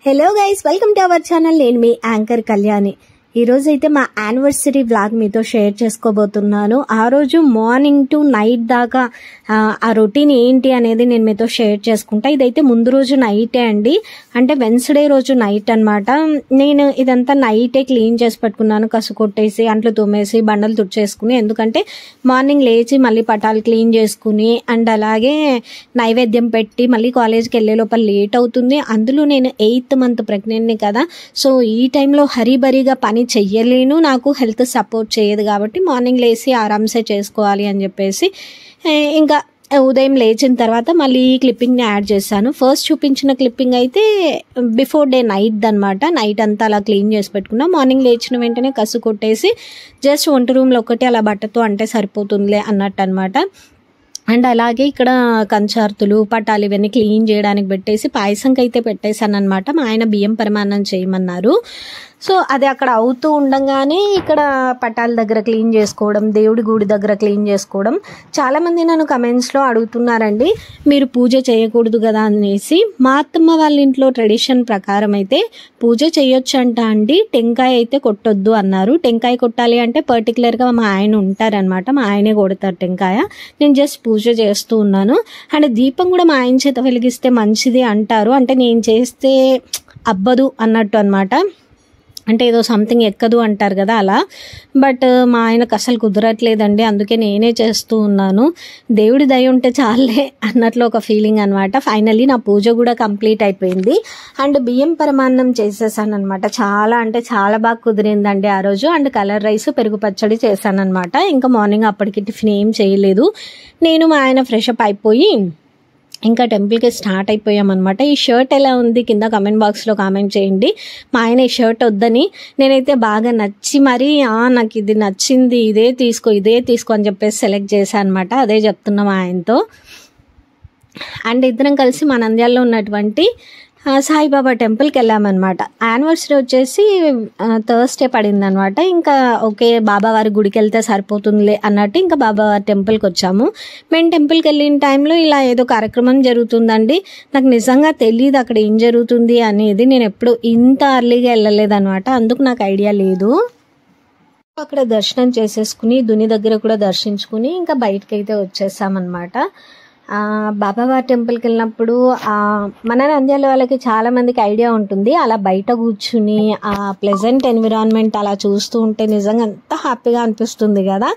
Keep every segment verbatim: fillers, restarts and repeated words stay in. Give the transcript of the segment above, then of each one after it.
Hello guys, welcome to our channel. నేను మీ anchor Kalyani. ఈ రోజు అయితే మా యానివర్సరీ వ్లాగ్ మీతో షేర్ చేసుకోబోతున్నాను. ఆ రోజు మార్నింగ్ టు నైట్ దాకా ఆ రొటీన్ ఏంటి అనేది నేను మీతో షేర్ చేసుకుంటా. ఇదైతే ముందు రోజు నైటే అండి, అంటే వెన్స్డే రోజు నైట్ అనమాట. నేను ఇదంతా నైటే క్లీన్ చేసి పెట్టుకున్నాను, కసు కొట్టేసి అంట్లు తుమ్మేసి బండలు తుడిచేసుకుని, ఎందుకంటే మార్నింగ్ లేచి మళ్ళీ పటాలు క్లీన్ చేసుకుని అండ్ అలాగే నైవేద్యం పెట్టి మళ్ళీ కాలేజ్కి వెళ్ళే లోపల లేట్ అవుతుంది. అందులో నేను ఎయిత్ మంత్ ప్రెగ్నెంట్ని కదా, సో ఈ టైంలో హరీబరీగా పని చెయ్యలేను, నాకు హెల్త్ సపోర్ట్ చేయదు కాబట్టి మార్నింగ్ లేచి ఆరామ్సే చేసుకోవాలి అని చెప్పేసి ఇంకా ఉదయం లేచిన తర్వాత మళ్ళీ ఈ క్లిప్పింగ్ని యాడ్ చేశాను. ఫస్ట్ చూపించిన క్లిప్పింగ్ అయితే బిఫోర్ డే నైట్ అనమాట. నైట్ అంతా అలా క్లీన్ చేసి పెట్టుకున్నా. మార్నింగ్ లేచిన వెంటనే కసు కొట్టేసి జస్ట్ వంట రూమ్లో ఒకటి అలా బట్టతో అంటే సరిపోతుందిలే అన్నట్టు అనమాట. అండ్ అలాగే ఇక్కడ కంచార్తులు పటాలు ఇవన్నీ క్లీన్ చేయడానికి పెట్టేసి పాయసంకి అయితే పెట్టేశాను అనమాట. మా ఆయన బియ్యం పరిమాణం చేయమన్నారు. సో అది అక్కడ అవుతూ ఉండగానే ఇక్కడ పటాల దగ్గర క్లీన్ చేసుకోవడం, దేవుడి గుడి దగ్గర క్లీన్ చేసుకోవడం. చాలామంది నన్ను కమెంట్స్లో అడుగుతున్నారండి, మీరు పూజ చేయకూడదు కదా అనేసి. మా అత్తమ్మ వాళ్ళ ఇంట్లో ట్రెడిషన్ ప్రకారం అయితే పూజ చేయొచ్చు అంట అండి, టెంకాయ అయితే కొట్టొద్దు అన్నారు. టెంకాయ కొట్టాలి అంటే పర్టికులర్గా మా ఆయన ఉంటారనమాట, మా ఆయనే కొడతారు టెంకాయ. నేను జస్ట్ పూజ చేస్తూ ఉన్నాను. అండ్ దీపం కూడా మా ఆయన చేత వెలిగిస్తే మంచిది అంటారు, అంటే నేను చేస్తే అబ్బదు అన్నట్టు అనమాట, అంటే ఏదో సంథింగ్ ఎక్కదు అంటారు కదా అలా. బట్ మా ఆయనకు అసలు కుదరట్లేదండి, అందుకే నేనే చేస్తూ ఉన్నాను. దేవుడి దయ ఉంటే చాలే అన్నట్లు ఒక ఫీలింగ్ అనమాట. ఫైనల్లీ నా పూజ కూడా కంప్లీట్ అయిపోయింది. అండ్ బియ్యం పరమాన్నం చేసేసాను అనమాట. చాలా అంటే చాలా బాగా కుదిరిందండి ఆ రోజు. అండ్ కలర్ రైస్ పెరుగు పచ్చడి చేశాను అనమాట. ఇంకా మార్నింగ్ అప్పటికి టిఫిన్ ఏం చేయలేదు. నేను మా ఆయన ఫ్రెష్ అప్ అయిపోయి ఇంకా టెంపుల్కి స్టార్ట్ అయిపోయామన్నమాట. ఈ షర్ట్ ఎలా ఉంది కింద కమెంట్ బాక్స్లో కామెంట్ చేయండి. మా ఆయన ఈ షర్ట్ వద్దని, నేనైతే బాగా నచ్చి మరీ నాకు ఇది నచ్చింది, ఇదే తీసుకో ఇదే తీసుకో అని చెప్పేసి సెలెక్ట్ చేశాను అనమాట. అదే చెప్తున్నా మా ఆయనతో. అండ్ ఇద్దరం కలిసి మా నంద్యాలలో ఉన్నటువంటి సాయిబాబా టెంపుల్కి వెళ్ళామన్నమాట. యానివర్సరీ వచ్చేసి థర్స్డే పడింది అనమాట. ఇంకా ఓకే బాబావారి గుడికి వెళ్తే సరిపోతుందిలే అన్నట్టు ఇంకా బాబావారి టెంపుల్కి వచ్చాము. మేము టెంపుల్కి వెళ్ళిన టైంలో ఇలా ఏదో కార్యక్రమం జరుగుతుందండి. నాకు నిజంగా తెలియదు అక్కడ ఏం జరుగుతుంది అనేది. నేను ఎప్పుడు ఇంత అర్లీగా వెళ్ళలేదన్నమాట, అందుకు నాకు ఐడియా లేదు. అక్కడ దర్శనం చేసేసుకుని దుని దగ్గర కూడా దర్శించుకుని ఇంకా బయటకు అయితే వచ్చేసామన్నమాట. బాబావారి టెంపుల్కి వెళ్ళినప్పుడు మన నంద్యాల వాళ్ళకి చాలా మందికి ఐడియా ఉంటుంది, అలా బయట కూర్చుని ఆ ప్లెజెంట్ ఎన్విరాన్మెంట్ అలా చూస్తూ ఉంటే నిజంగా ఎంత హ్యాపీగా అనిపిస్తుంది కదా.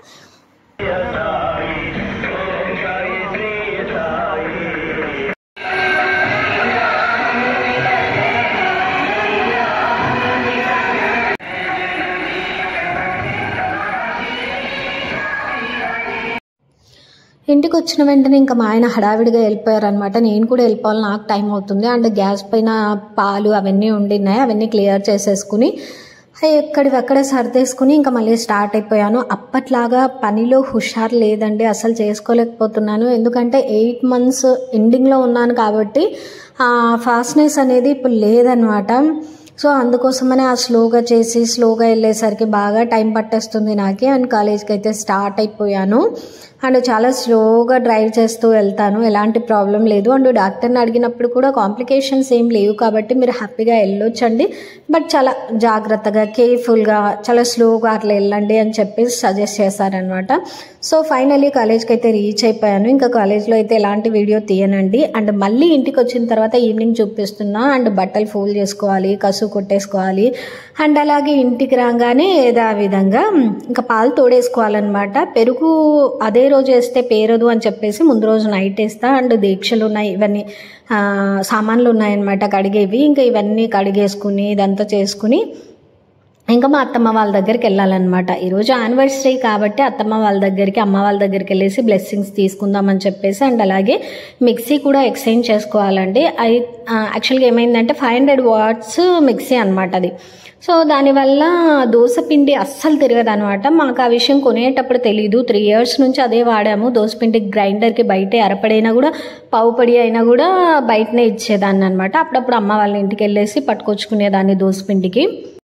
ఇంటికి వచ్చిన వెంటనే ఇంకా మా ఆయన హడావిడిగా వెళ్ళిపోయారనమాట. నేను కూడా వెళ్ళిపోవాలి, నాకు టైం అవుతుంది. అండ్ గ్యాస్ పైన పాలు అవన్నీ ఉండినాయి, అవన్నీ క్లియర్ చేసేసుకుని ఎక్కడివి అక్కడే సర్దేసుకుని ఇంకా మళ్ళీ స్టార్ట్ అయిపోయాను. అప్పట్లాగా పనిలో హుషారు లేదండి, అసలు చేసుకోలేకపోతున్నాను. ఎందుకంటే ఎయిట్ మంత్స్ ఎండింగ్లో ఉన్నాను కాబట్టి ఆ ఫాస్ట్నెస్ అనేది ఇప్పుడు లేదనమాట. సో అందుకోసమనే ఆ స్లోగా చేసి స్లోగా వెళ్ళేసరికి బాగా టైం పట్టేస్తుంది నాకే. అండ్ కాలేజ్కి అయితే స్టార్ట్ అయిపోయాను. అండ్ చాలా స్లోగా డ్రైవ్ చేస్తూ వెళ్తాను, ఎలాంటి ప్రాబ్లం లేదు. అండ్ డాక్టర్ని అడిగినప్పుడు కూడా కాంప్లికేషన్స్ ఏం లేవు కాబట్టి మీరు హ్యాపీగా వెళ్ళొచ్చండి, బట్ చాలా జాగ్రత్తగా కేర్ఫుల్గా చాలా స్లోగా అట్లా వెళ్ళండి అని చెప్పి సజెస్ట్ చేశారనమాట. సో ఫైనలీ కాలేజ్కి అయితే రీచ్ అయిపోయాను. ఇంకా కాలేజ్లో అయితే ఎలాంటి వీడియో తీయనండి. అండ్ మళ్ళీ ఇంటికి వచ్చిన తర్వాత ఈవినింగ్ చూపిస్తున్నా. అండ్ బట్టలు ఫోల్డ్ చేసుకోవాలి, కసు కొట్టేసుకోవాలి. అండ్ అలాగే ఇంటికి రాగానే ఏదో ఆ విధంగా ఇంకా పాలు తోడేసుకోవాలన్నమాట. పెరుగు అదే రోజు వేస్తే పేరదు అని చెప్పేసి ముందు రోజు నైట్ వేస్తా. అండ్ దీక్షలు ఉన్నాయి, ఇవన్నీ సామాన్లు ఉన్నాయన్నమాట కడిగేవి. ఇంకా ఇవన్నీ కడిగేసుకుని ఇదంతా చేసుకుని ఇంకా మా అత్తమ్మ వాళ్ళ దగ్గరికి వెళ్ళాలన్నమాట. ఈరోజు యానివర్సరీ కాబట్టి అత్తమ్మ వాళ్ళ దగ్గరికి అమ్మ వాళ్ళ దగ్గరికి వెళ్ళేసి బ్లెస్సింగ్స్ తీసుకుందామని చెప్పేసి. అండ్ అలాగే మిక్సీ కూడా ఎక్స్చేంజ్ చేసుకోవాలండి. అది యాక్చువల్గా ఏమైందంటే ఫైవ్ హండ్రెడ్ వాట్స్ మిక్సీ అనమాట అది. సో దానివల్ల దోసపిండి అస్సలు తిరగదు అనమాట. మాకు ఆ విషయం కొనేటప్పుడు తెలీదు, త్రీ ఇయర్స్ నుంచి అదే వాడాము. దోసపిండి గ్రైండర్కి బయటే అరపడైనా కూడా పావు పడి అయినా కూడా బయటనే ఇచ్చేదాన్ని అనమాట. అప్పుడప్పుడు అమ్మ వాళ్ళ ఇంటికి వెళ్ళేసి పట్టుకొచ్చుకునేదాన్ని దోసపిండికి.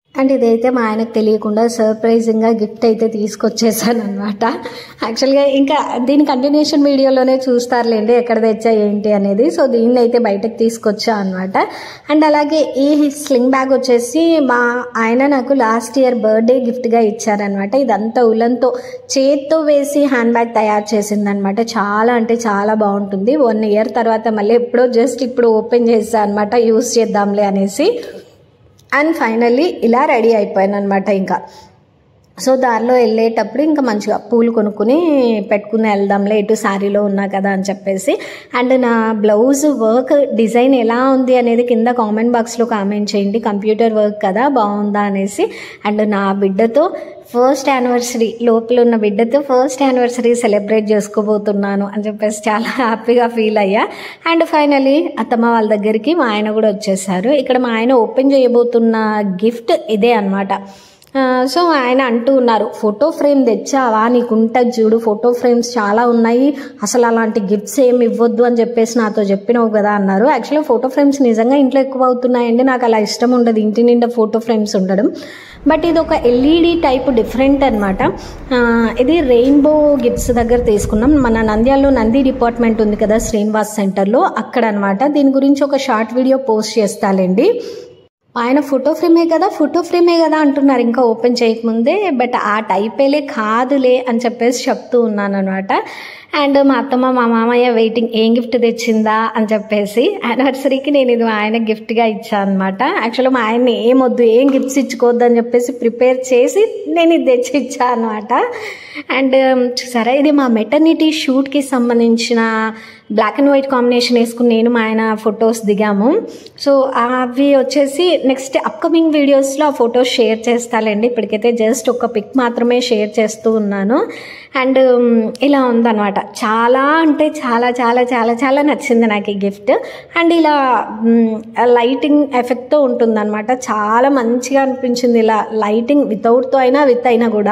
అండ్ ఇదైతే మా ఆయనకు తెలియకుండా సర్ప్రైజింగ్గా గిఫ్ట్ అయితే తీసుకొచ్చేసాను అనమాట. యాక్చువల్గా ఇంకా దీని కంటిన్యూషన్ వీడియోలోనే చూస్తారులేండి ఎక్కడ తెచ్చా ఏంటి అనేది. సో దీన్ని అయితే బయటకు తీసుకొచ్చా అనమాట. అండ్ అలాగే ఈ స్లింగ్ బ్యాగ్ వచ్చేసి మా ఆయన నాకు లాస్ట్ ఇయర్ బర్త్డే గిఫ్ట్గా ఇచ్చారనమాట. ఇదంతా ఉలన్తో చేత్తో వేసి హ్యాండ్ బ్యాగ్ తయారు చేసిందనమాట. చాలా అంటే చాలా బాగుంటుంది. వన్ ఇయర్ తర్వాత మళ్ళీ ఎప్పుడో జస్ట్ ఇప్పుడు ఓపెన్ చేసా అనమాట, యూస్ చేద్దాంలే అనేసి. అండ్ ఫైనల్లీ ఇలా రెడీ అయిపోయాను అనమాట. ఇంకా సో దారిలో వెళ్ళేటప్పుడు ఇంకా మంచిగా పూలు కొనుక్కుని పెట్టుకుని వెళ్దాంలే, ఇటు శారీలో ఉన్నా కదా అని చెప్పేసి. అండ్ నా బ్లౌజ్ వర్క్ డిజైన్ ఎలా ఉంది అనేది కింద కామెంట్ బాక్స్లో కామెంట్ చేయండి. కంప్యూటర్ వర్క్ కదా, బాగుందా అనేసి. అండ్ నా బిడ్డతో ఫస్ట్ యానివర్సరీ, లోపల ఉన్న బిడ్డతో ఫస్ట్ యానివర్సరీ సెలబ్రేట్ చేసుకోబోతున్నాను అని చెప్పేసి చాలా హ్యాపీగా ఫీల్ అయ్యా. అండ్ ఫైనలీ అత్తమ్మ వాళ్ళ దగ్గరికి మా ఆయన కూడా వచ్చేసారు. ఇక్కడ మా ఆయన ఓపెన్ చేయబోతున్న గిఫ్ట్ ఇదే అనమాట. సో ఆయన అంటూ ఉన్నారు, ఫోటో ఫ్రేమ్ తెచ్చావా, నీకు ఉంటుంది చూడు, ఫోటో ఫ్రేమ్స్ చాలా ఉన్నాయి, అసలు అలాంటి గిఫ్ట్స్ ఏమి ఇవ్వద్దు అని చెప్పేసి నాతో చెప్పినావు కదా అన్నారు. యాక్చువల్గా ఫోటో ఫ్రేమ్స్ నిజంగా ఇంట్లో ఎక్కువ అవుతున్నాయండి. నాకు అలా ఇష్టం ఉండదు ఇంటి నిండా ఫోటో ఫ్రేమ్స్ ఉండడం. బట్ ఇది ఒక ఎల్ఈడి టైప్ డిఫరెంట్ అనమాట. ఇది రెయిన్బో గిఫ్ట్స్ దగ్గర తీసుకున్నాం. మన నంద్యాలలో నంది డిపార్ట్మెంట్ ఉంది కదా శ్రీనివాస్ సెంటర్లో, అక్కడ అనమాట. దీని గురించి ఒక షార్ట్ వీడియో పోస్ట్ చేస్తాలేండి. ఆయన ఫోటో ఫ్రేమే కదా ఫోటో ఫ్రేమే కదా అంటున్నారు ఇంకా ఓపెన్ చేయకముందే. బట్ ఆ టైపేలే కాదులే అని చెప్పేసి చెప్తూ ఉన్నాను అనమాట. అండ్ మా అత్తమ్మ మా మామయ్య వెయిటింగ్, ఏం గిఫ్ట్ తెచ్చిందా అని చెప్పేసి. యానివర్సరీకి నేను ఇది మా ఆయన గిఫ్ట్గా ఇచ్చాను అనమాట. యాక్చువల్గా మా ఆయన్ని ఏమొద్దు, ఏం గిఫ్ట్స్ ఇచ్చుకోవద్దు అని చెప్పేసి ప్రిపేర్ చేసి నేను ఇది తెచ్చి ఇచ్చాను అనమాట. అండ్ చూసారా, ఇది మా మెటర్నిటీ షూట్కి సంబంధించిన బ్లాక్ అండ్ వైట్ కాంబినేషన్ వేసుకుని నేను మా ఆయన ఫొటోస్ దిగాము. సో అవి వచ్చేసి నెక్స్ట్ అప్కమింగ్ వీడియోస్లో ఆ ఫొటోస్ షేర్ చేస్తానండి. ఇప్పటికైతే జస్ట్ ఒక పిక్ మాత్రమే షేర్ చేస్తూ ఉన్నాను. అండ్ ఇలా ఉందన్నమాట. చాలా అంటే చాలా చాలా చాలా చాలా నచ్చింది నాకు ఈ గిఫ్ట్. అండ్ ఇలా లైటింగ్ ఎఫెక్ట్తో ఉంటుందన్నమాట. చాలా మంచిగా అనిపించింది ఇలా లైటింగ్ వితౌట్తో అయినా విత్ అయినా కూడా.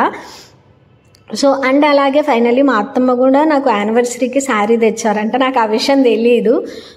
సో అండ్ అలాగే ఫైనల్లీ మా అత్తమ్మ కూడా నాకు యానివర్సరీకి శారీ తెచ్చారంట. నాకు ఆ విషయం తెలియదు.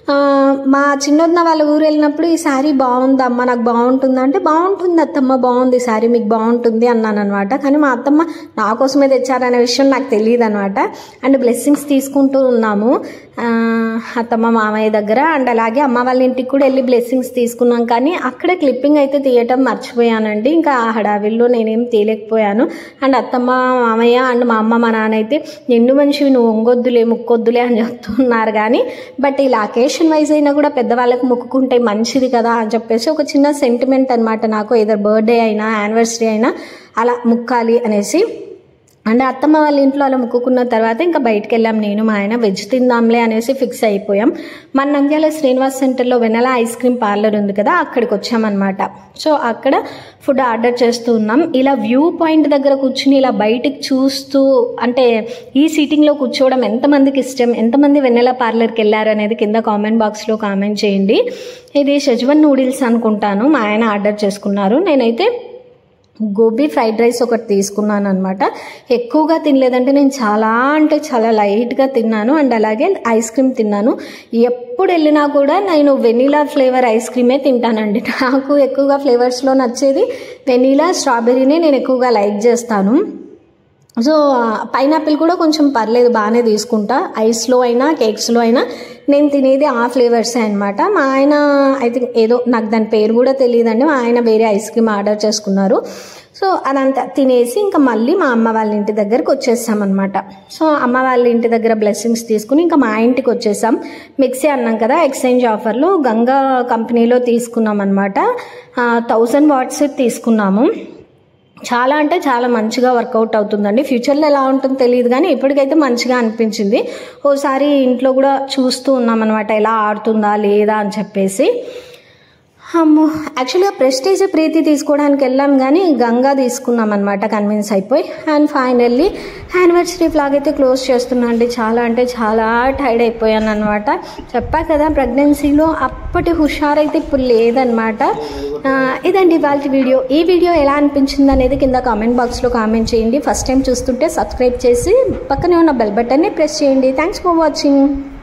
మా చిన్నొద్ద వాళ్ళ ఊరు వెళ్ళినప్పుడు ఈ శారీ బాగుంది అమ్మ, నాకు బాగుంటుందా అంటే, బాగుంటుంది అత్తమ్మ, బాగుంది శారీ, మీకు బాగుంటుంది అన్నాను అనమాట. కానీ మా అత్తమ్మ నా కోసమే తెచ్చారనే విషయం నాకు తెలియదు అనమాట. అండ్ బ్లెస్సింగ్స్ తీసుకుంటూ ఉన్నాము అత్తమ్మ మామయ్య దగ్గర. అండ్ అలాగే అమ్మ వాళ్ళ ఇంటికి కూడా వెళ్ళి బ్లెస్సింగ్స్ తీసుకున్నాం. కానీ అక్కడే క్లిప్పింగ్ అయితే తీయటం మర్చిపోయానండి. ఇంకా ఆ హడావిల్లో నేనేం తీయలేకపోయాను. అండ్ అత్తమ్మ మామయ్య అండ్ మా అమ్మ మా నాన్న అయితే, నిన్ను మనిషివి, నువ్వు వంగొద్దులే ముక్కొద్దులే అని చెప్తున్నారు. కానీ బట్ ఇలా అకేషన్ వైజ్ అయినా కూడా పెద్దవాళ్ళకి మొక్కుకుంటే మంచిది కదా అని చెప్పేసి ఒక చిన్న సెంటిమెంట్ అనమాట నాకు. ఏదర్ బర్త్డే అయినా యానివర్సరీ అయినా అలా ముక్కాలి అనేసి. అండ్ అత్తమ్మ వాళ్ళ ఇంట్లో అలా ముక్కుకున్న తర్వాత ఇంకా బయటకు వెళ్ళాం నేను మా ఆయన. వెజ్ తిందాంలే అనేసి ఫిక్స్ అయిపోయాం. మన నంద్యాల శ్రీనివాస్ సెంటర్లో వెనలా ఐస్ క్రీమ్ పార్లర్ ఉంది కదా, అక్కడికి వచ్చామన్నమాట. సో అక్కడ ఫుడ్ ఆర్డర్ చేస్తూ ఉన్నాం. ఇలా వ్యూ పాయింట్ దగ్గర కూర్చుని ఇలా బయటకు చూస్తూ, అంటే ఈ సీటింగ్లో కూర్చోవడం ఎంతమందికి ఇష్టం, ఎంతమంది వెన్నెల పార్లర్కి వెళ్ళారు అనేది కింద కామెంట్ బాక్స్లో కామెంట్ చేయండి. ఇది షెజ్వాన్ నూడిల్స్ అనుకుంటాను, మా ఆయన ఆర్డర్ చేసుకున్నారు. నేనైతే గోబీ ఫ్రైడ్ రైస్ ఒకటి తీసుకున్నాను అనమాట. ఎక్కువగా తినలేదంటే నేను చాలా అంటే చాలా లైట్గా తిన్నాను. అండ్ అలాగే ఐస్ క్రీమ్ తిన్నాను. ఎప్పుడు వెళ్ళినా కూడా నేను వెనీలా ఫ్లేవర్ ఐస్ క్రీమే తింటానండి. నాకు ఎక్కువగా ఫ్లేవర్స్లో నచ్చేది వెనీలా, స్ట్రాబెర్రీనే నేను ఎక్కువగా లైక్ చేస్తాను. సో పైనాపిల్ కూడా కొంచెం పర్లేదు, బాగానే తీసుకుంటా. ఐస్లో అయినా కేక్స్లో అయినా నేను తినేది ఆ ఫ్లేవర్సే అనమాట. మా ఆయన ఐ థింక్ ఏదో నాకు దాని పేరు కూడా తెలియదండి, మా ఆయన వేరే ఐస్ క్రీమ్ ఆర్డర్ చేసుకున్నారు. సో అదంతా తినేసి ఇంకా మళ్ళీ మా అమ్మ వాళ్ళ ఇంటి దగ్గరకు వచ్చేసామన్నమాట. సో అమ్మ వాళ్ళ ఇంటి దగ్గర బ్లెస్సింగ్స్ తీసుకుని ఇంకా మా ఇంటికి వచ్చేసాం. మిక్సీ అన్నాం కదా, ఎక్స్చేంజ్ ఆఫర్లో గంగా కంపెనీలో తీసుకున్నాం అనమాట. థౌజండ్ వాట్స్ తీసుకున్నాము. చాలా అంటే చాలా మంచిగా వర్కౌట్ అవుతుందండి. ఫ్యూచర్లో ఎలా ఉంటుందో తెలియదు కానీ ఇప్పటికైతే మంచిగా అనిపించింది. ఓసారి ఇంట్లో కూడా చూస్తూ ఉన్నాం అనమాట, ఎలా ఆడుతుందా లేదా అని చెప్పేసి. అమ్మో, యాక్చువల్గా ప్రెస్టీజ్ ప్రీతి తీసుకోవడానికి వెళ్ళాం కానీ గంగా తీసుకున్నాం అనమాట, కన్విన్స్ అయిపోయి. అండ్ ఫైనల్లీ యానివర్సరీ ఫ్లాగ్ అయితే క్లోజ్ చేస్తున్నా అండి. చాలా అంటే చాలా టైర్డ్ అయిపోయాను అనమాట. చెప్పా కదా ప్రెగ్నెన్సీలో అప్పటి హుషారైతే ఇప్పుడు లేదనమాట. ఇదండి ఇవాళ వీడియో. ఈ వీడియో ఎలా అనిపించింది అనేది కింద కామెంట్ బాక్స్లో కామెంట్ చేయండి. ఫస్ట్ టైం చూస్తుంటే సబ్స్క్రైబ్ చేసి పక్కనే ఉన్న బెల్ బటన్ని ప్రెస్ చేయండి. Thanks for watching.